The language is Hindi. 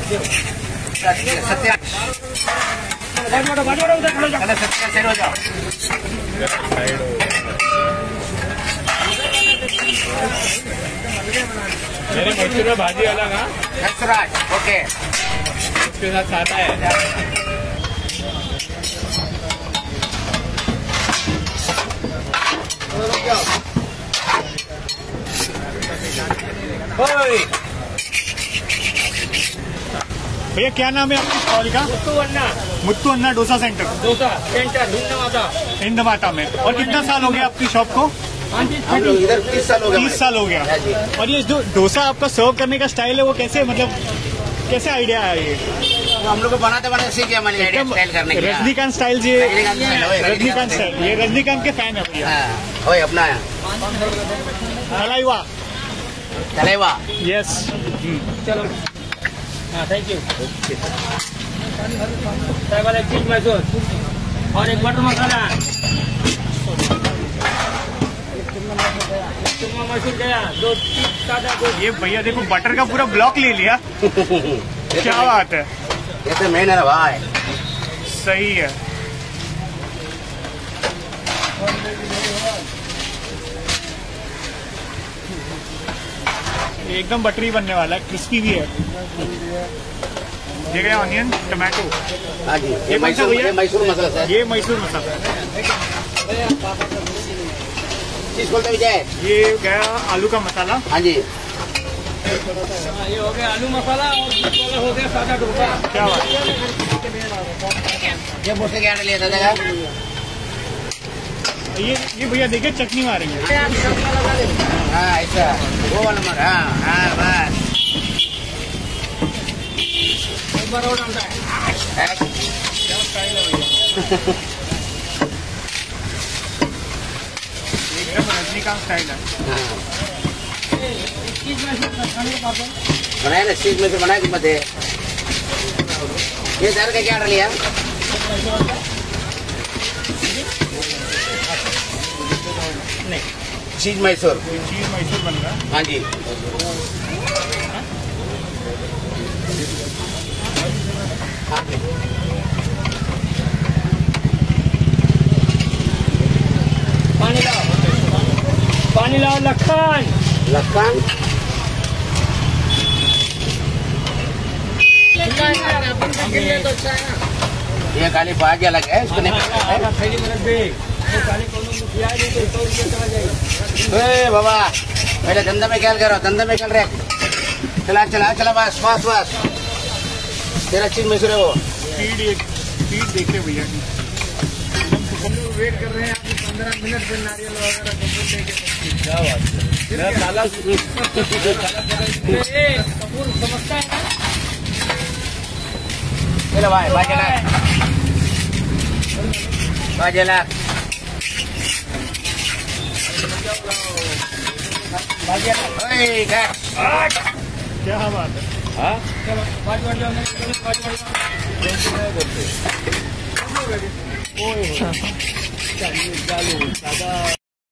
सत्या साइड हो जाओ। मेरे मशरूम में भाजी अलग। हाँ ओके, उसके साथ खाता है। भैया क्या नाम है आपकी स्टॉल का? मुत्तू अन्ना डोसा सेंटर हिंदमाता में। और कितना साल हो गया आपकी शॉप को? हम लोग इधर 30 साल हो गया। 30 साल हो गया। और ये जो डोसा आपका सर्व करने का स्टाइल है वो कैसे, मतलब कैसे आइडिया है ये? हम लोग को बनाते बनाते सीख गया मैंने स्टाइल करने की। रजनीकांत स्टाइल जी, रजनीकांत स्टाइल। ये रजनीकांत के फैन है भैया। अपना है तलाइवा। तलाइवा, यस। चलो, हाँ, थैंक यू। एक चीज मैसूर और एक बटर मसाला। मैसूर गया 2 सादा 2। ये भैया देखो बटर का पूरा ब्लॉक ले लिया। क्या बात है, ये तो मेन है भाई। सही है। एकदम बटरी बनने वाला है, क्रिस्पी भी है। ये गया ऑनियन टमाटो। हाँ जी, ये मैसूर मसाला सर। ये मैसूर मसाला है। चीज बोलते विजय। ये गया आलू का मसाला। हाँ जी, ये हो गया आलू मसाला और हो गया सादा डोसा। क्या बात है। ये मुझसे क्या लिया था? ये भैया देखिए चटनी मारेंगे। हाँ ऐसा, वो वाला मगर। हाँ बस। एक बार और डालता है। क्या स्टाइल है भैया। एकदम रजनीकांत स्टाइल है। बनाया ना, चीज में से बनाया कि मत है। ये दाल का क्या ऑर्डर लिया? नहीं, चीज मैसूर। चीज मैसूर बन रहा। हाँ जी, पानी लाओ, पानी लाओ। लखन लखन तो अच्छा है ना। ये खाली भाजी अलग है, इसको नहीं बाबा। पहले धंधा में क्या करो, धंधा में चल रहे। चला चला चला, बस बस बस। तेरा चीज मैसूर है वो। स्पीड देखिए भैया की। हम लोग वेट कर रहे हैं आपको 15 मिनट में नारियल वगैरह क्या बात है। मेरा साला समझता है ना। चलो भाई, बाजला बाजला क्या बात है। हाँ चलो बाज